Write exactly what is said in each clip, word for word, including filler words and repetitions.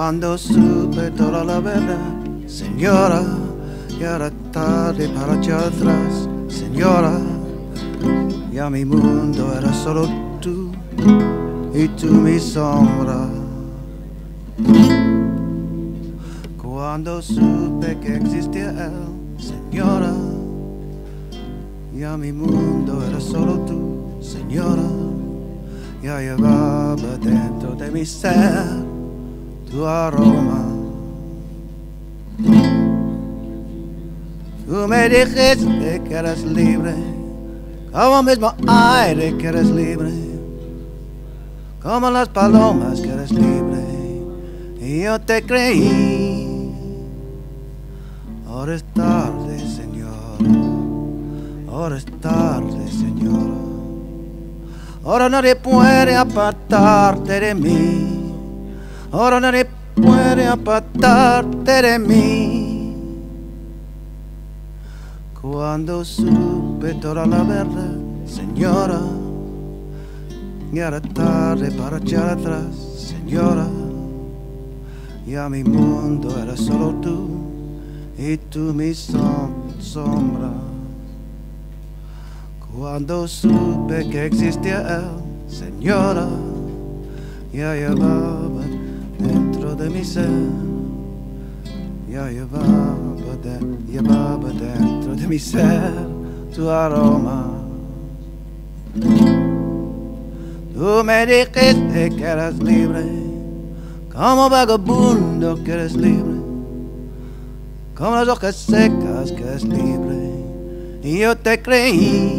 Cuando supe toda la verdad, señora, ya era tarde para echar atrás, señora. Ya mi mundo era solo tú y tú mi sombra. Cuando supe que existía él, señora, ya mi mundo era solo tú, señora. Ya llevaba dentro de mi ser tu aroma. Tú me dijiste que eres libre, como el mismo aire que eres libre, como las palomas que eres libre, y yo te creí. Ahora es tarde, señora, ahora es tarde, señora. Ahora nadie puede apartarte de mí, ahora nadie puede apartarte de mí. Cuando supe toda la verdad, señora, ya era tarde para echar atrás, señora. Ya mi mundo era solo tú y tú mi som sombra. Cuando supe que existía él, señora, ya llevaba dentro de mi ser, ya llevaba, de, llevaba dentro de mi ser tu aroma. Tú me dijiste que eras libre, como vagabundo que eres libre, como las hojas secas que eres libre, y yo te creí.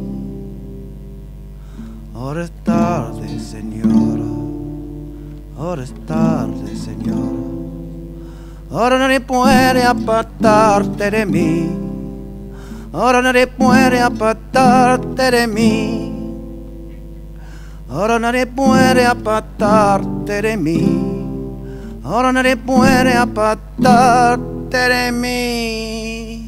Ahora es tarde, señora, ahora es tarde, señora. Ahora nadie puede apartarte de mí, ahora nadie puede apartarte de mí, ahora nadie puede apartarte de mí, ahora nadie puede apartarte de mí.